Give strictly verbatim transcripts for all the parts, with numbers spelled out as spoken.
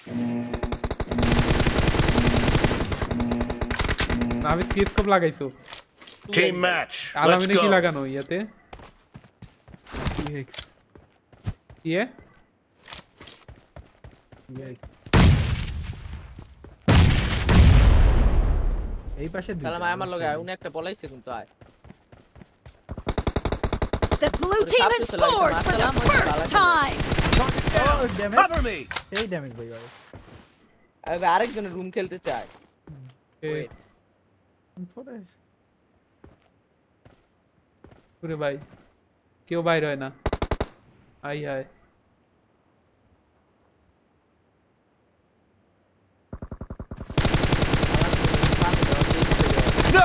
আমি কি স্কোপ লাগাইছো টিম ম্যাচ আলামিনে কি লাগানো ইয়াতে ইয়ে এই পাশে দুটো সালাম আমার লগে উনি একটা পলাইছে কিন্তু আয় The blue team has scored for the first time. Cover me. এই ড্যামেজ ভাই ভাই আরে আরেকজন রুম খেলতে চায় পরে পুরো ভাই কেউ বাইরে হয় না আই আয় No.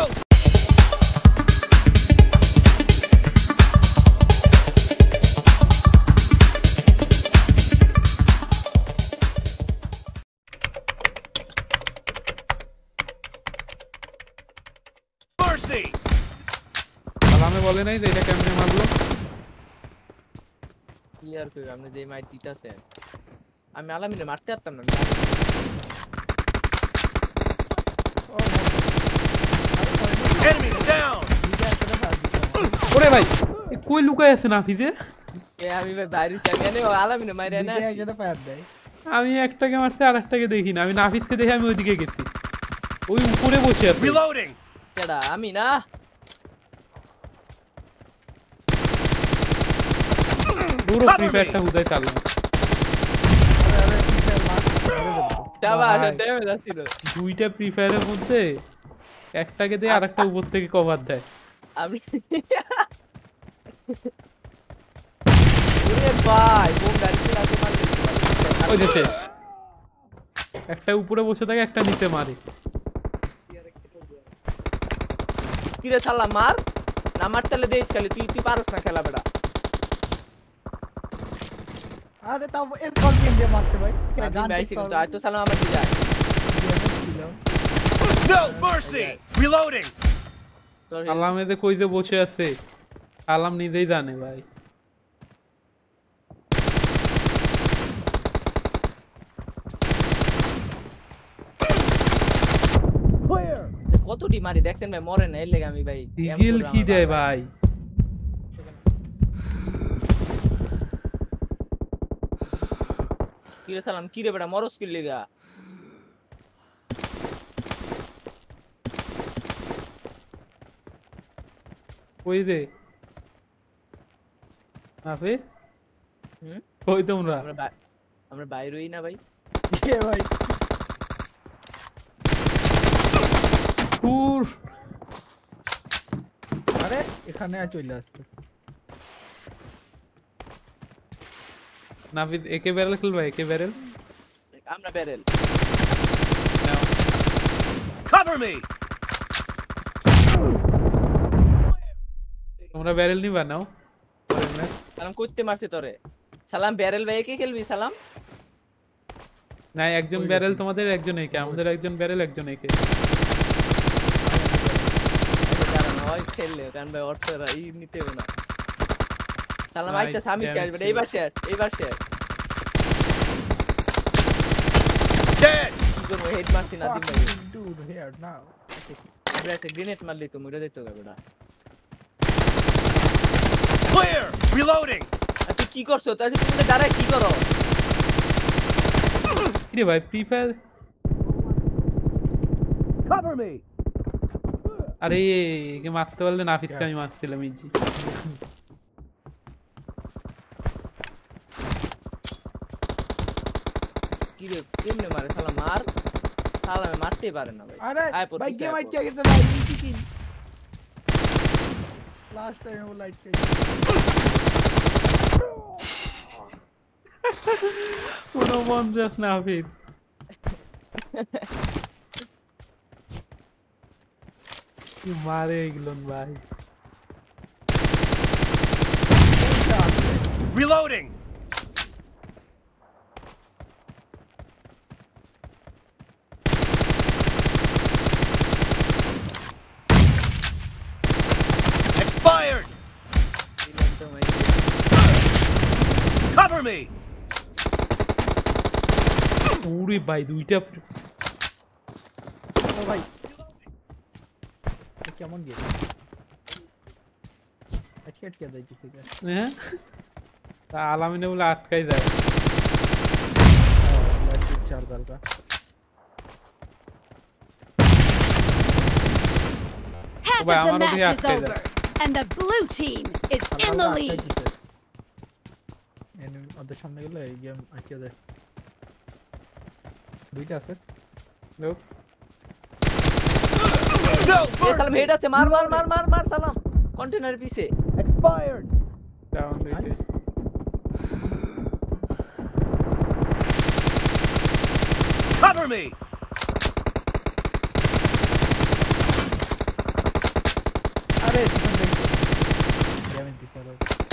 Mercy. সালামে বলে নাই যে এটা কেমনে মারলো কি আর কই আপনি যে মাইট দিতাছেন আমি আলামিনে মারতে পারতাম না Enemy down. ওরে ভাই এ কই লুকায় আছে না ফিজে এ আমি ভাই বাইরে চাই এনে আলামিনে মাইরে না এই যেটা ফায়ার দেয় আমি একটাকে মারতে আরেকটাকে দেখি না আমি নাফিসকে দেখে আমি ওইদিকে গেছি ওই উপরে বসে আছে Reloading. কেডা আমি না পুরো ফ্রি ফায়ারটা হুদাই চালাম টাবা ড্যামেজ আসছিল দুইটা ফ্রি ফায়ারের মধ্যে একটাকে দিয়ে আরেকটা উপর থেকে কভার দেয় আমি ওরে ভাই বোম গাড়িতে লাগে মারলে ওই যে একটা উপরে বসে থাকে একটা নিচে মারে কি রে শালা মার না মারতেলে দেইছ খালি তুই তুই পারছ না খেলা বেটা আরে তাও এর কল পিন দিয়ে মারতে ভাই গান গাইছি কিন্তু আজ তো সালাম আমার দি যায় No mercy. Reloading. আলামেদে কই যে বসে আছে আলাম নিজেই জানে ভাই কতটি মারি দেখছেন ভাই মরে না এর লাগি আমি ভাই ইগল কি দেয় ভাই কি রে সালাম কি রে বেটা মরস কি লাগা কই রে আপে হুম কই তোমরা আমরা আমরা বাইরেই না ভাই এ ভাই পুর আরে এখানে চলে আসছে নাফিদ একে ব্যারেল খেলবা একে ব্যারেল আমরা ব্যারেল Cover me. তোমরা ব্যারেল নিবা নাও সালাম কইতে মারছে তোরে সালাম ব্যারেল ভাই কে খেলবি সালাম না একজন ব্যারেল তোমাদের একজন একে আমাদের একজন ব্যারেল একজন একে কারণ ওই খেললে কারণ ভাই অর্থরা ই নিতেও না সালাম আইতা সামিস কে আসবে এইবার শেষ এইবার শেষ Dead. কোনো হেড মারছি নাদিম ভাই dude here now আমরা একটা গ্রেনেড মারলি তো মরে যাইতো বেটা Clear. Reloading. তুই কি করছো তাই তুমি দাঁড়ায় কি করো কি রে ভাই ফ্রি ফায়ার Cover me. আরে একে মারতে পারলে নাফিসকে আমি মারছিলাম ইজি কি রে কেমনে মারে শালা মার শালা মারতেই পারে না ভাই আরে আয় পড় ভাই গেম আয় আইছে গেছে ভাই কি কি লাস্ট টাইম ও লাইট কে কোনো মন যাস না হাফিজ কি মারে এগুলোন ভাই Reloading. Expired. Cover me. ওরে ভাই দুইটা ও ভাই কেমন গেল আজকে আটকে যাইতেছে গা হ্যাঁ তা আলামিনে বলে আটকাই যায় লাইট চার্জার কা Half Well, of the I'm gonna be match is after over, and the blue team is in the lead. এনে ওদের সামনে গেলে এই গেম আটকে যায় দুইটা আছে লোক No এ সালাম mercy. হেড আছে মার মার মার মার মার সালাম কন্টেনার পিছে Expired. ডাউন দিতে Cover me. আরে পিছন দেখো গেম পিছন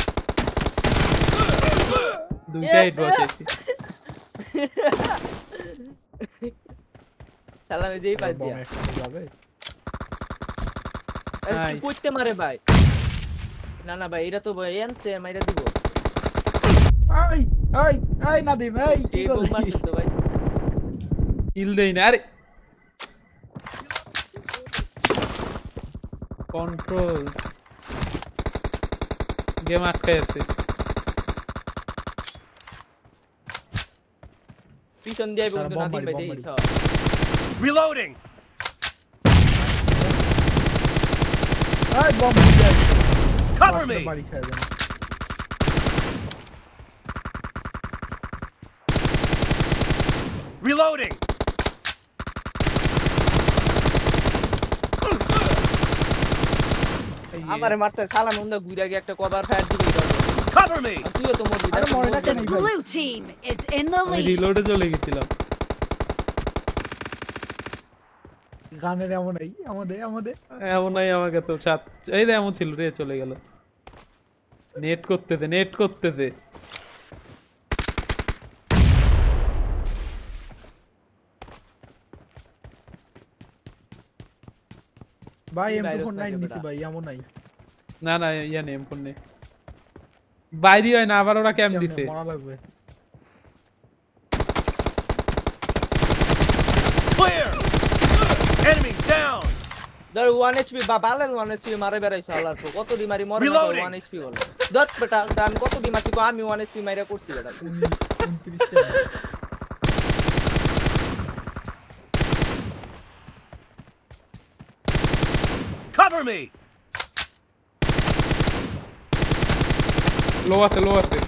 দুইটা হিট বসেছি সালাম যেই পাই দিয়া বম একসাথে যাবে আরে কি Nice. করতে মারে ভাই না না ভাই এটা তো ভাই এনতে মাইরা দিব আই আই আই নাদিম এই কি এই বোম করলি মারছে তো ভাই কিল দেই না আরে কন্ট্রোল গেম আটকে আছে পিছন দিয়ে তারা বন্ধু bomb নাদিম মারি, ভাই bomb দেই মারি। সব Reloading. আই বম দিয়ে Cover me. বাড়ি খায় দেন Reloading. আমারে মারতে সালাম উন্দা ঘুরে গিয়ে একটা কভার ফায়ার দিবি Cover me. আর তুইও তো মরবি আরে মরে না কেন The ভাই blue team is in the আমি lead. রিলোডে চলে গেছিলাম গানের এমন এই আমাদের আমাদের এমন নাই আমাকে তো সাত এই রে এমন ছিল রে চলে গেল নেট করতে দে নেট করতে দে ভাই কি M virus two four nine থাকে নিছি বেটা? ভাই এমন নাই না না ইয়া নেই ফোন নেই বাইরে হয় না আবার ওরা ক্যাম্প কেমনে দিছে মরা লাগবে Clear. Enemy down. ধর ওয়ান এইচপি বা বালের ওয়ান এইচপি মারে বেড়াইছে আল্লাহর পর কত দি মারি মরে না Reloading. ওয়ান এইচপি বলে দত বেটা আমি কত দি মারছি কো আমি ওয়ান এইচপি মাইরা করছি বেটা উনত্রিশ টা Cover me. লো আছে লো আছে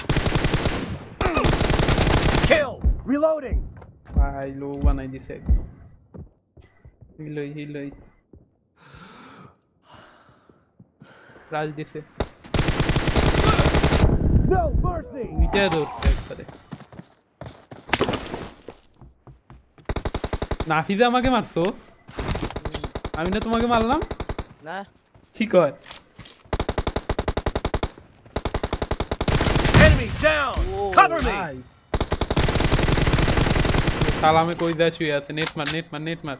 Kill. Reloading. ভাই লো বানাই দিছে একদম হিলই হিলই রাজ দিছে No mercy. দুইটা ধরছে একবারে নাফিজা আমাকে মারছো আমি না তোমাকে মারলাম না কি কয় Enemy down. Oh, Cover me. ভাই সালামে কই দা শুয়ে আছে নেট মার নেট মার নেট মার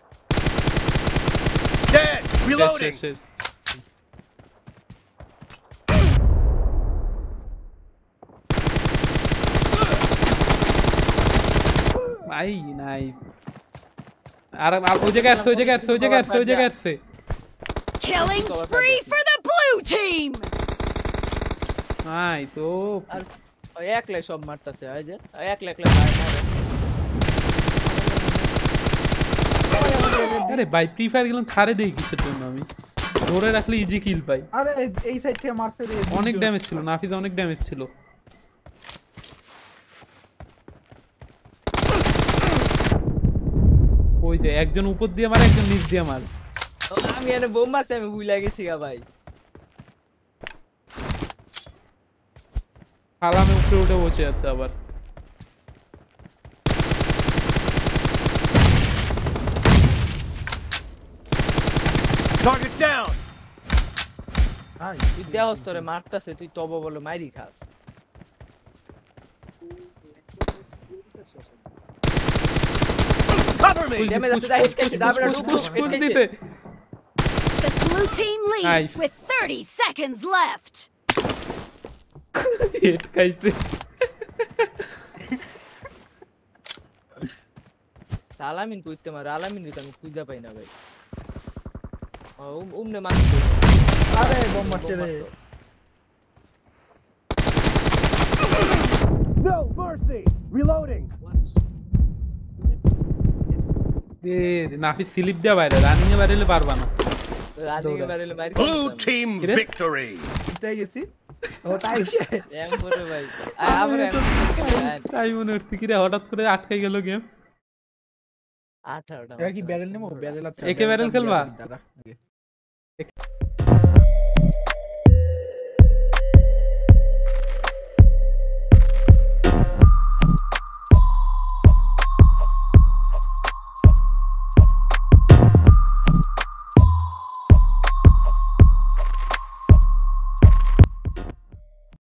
Dead. শেষ, Reloading. শেষ, শেষ। ভাই নাই আর আর ওই জায়গায় আসছে ওই জায়গায় আসছে ওই জায়গায় আসছে ওই জায়গায় আসছে Killing spree for the blue team. নাই তো আর ওই একলাই সব মারতাছে এই যে একলা একলা যায় মারে আরে ভাই ফ্রি ফায়ার গেলাম ছাড়ে দেই কিসের জন্য আমি ধরে রাখলে ইজি কিল পাই আরে এই সাইড থেকে মারছে রে অনেক ড্যামেজ ছিল নাফিজা অনেক ড্যামেজ ছিল ওই যে একজন উপর দিয়ে মারে একজন নিচ দিয়ে মারে আমি এনে বোম মারছি আমি ভুলে গেছি গা ভাই সালামে উপরে উঠে বসে আছে আবার Target down. ভাই তুই দেহস তোরে মারতাছে তুই তব বলে মাইরি খাস Cover me. ড্যামেজ আছে যা হিট খাইছে দা বেটা ডুব পুশ হিট পুশ খাইছে দিতে The blue team leads Nice. with thirty seconds left. Head খাইছে সালামিন কইতে মারে আলামিন তো আমি খুঁজে পাই না ভাই ও উমনে মার আরে বম মারছে রে No mercy! Reloading! এ নাফিস স্লিপ দেয়া বাইরে রানিং এ বাইরে পারবা না রানিং এ বাইরে মারি Blue team victory! তাই গেছি ও তাই এম করে ভাই আবার তাই মনে হচ্ছে কি রে হঠাৎ করে আটকে গেল গেম আঠারোটা এবার কি ব্যারেল নেবো ব্যারেল আছে একে ব্যারেল খেলবা